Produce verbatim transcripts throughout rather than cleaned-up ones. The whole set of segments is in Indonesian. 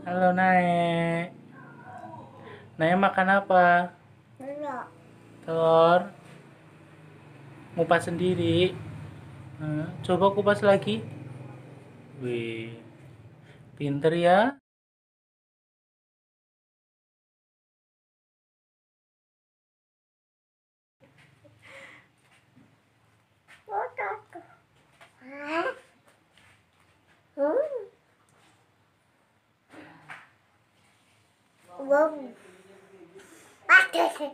Halo Nae. Nae makan apa? Enggak. Telur. Ngupas sendiri. Hmm, coba kupas lagi. Wih, pinter ya. Hah? Hmm. Wow. Pakai.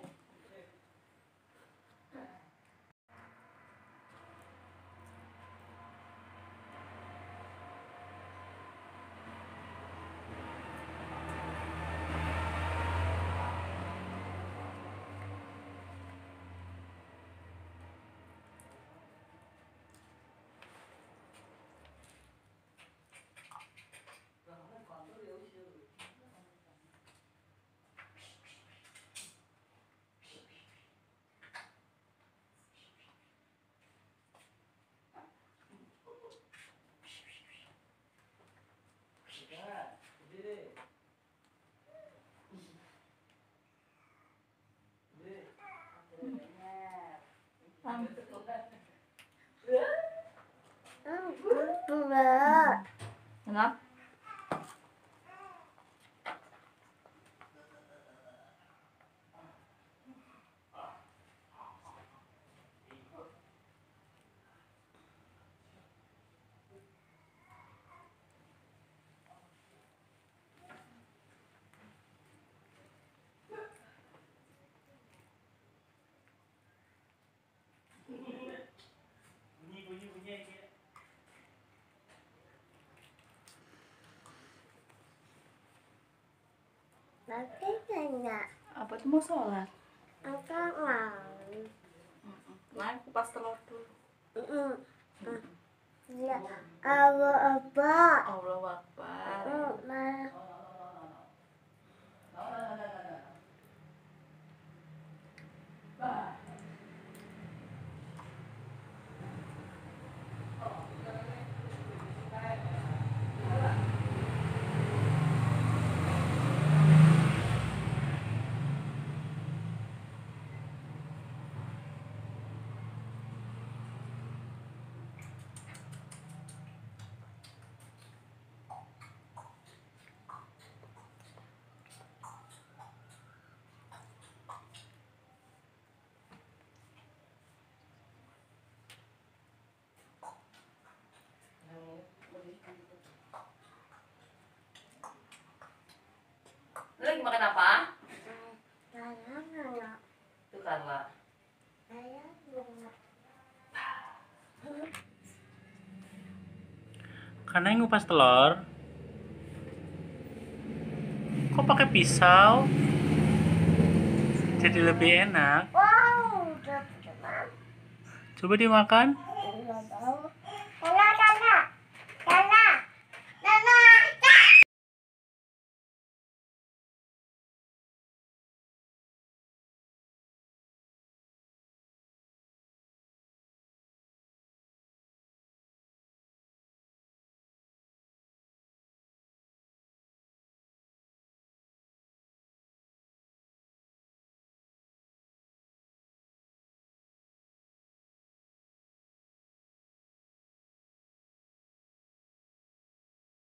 Kenapa? Nanti enggak. Apa tuh mau sholat? Enggak mau. Naik kupas telur dulu. Ya, Allah apa? Allah Akbar. Allah. Lu lagi makan apa? Saya Tuh Carla. Saya bunga. Karena yang ngupas telur. Kok pakai pisau? Jadi lebih enak. Wow, udah teman. Coba dimakan.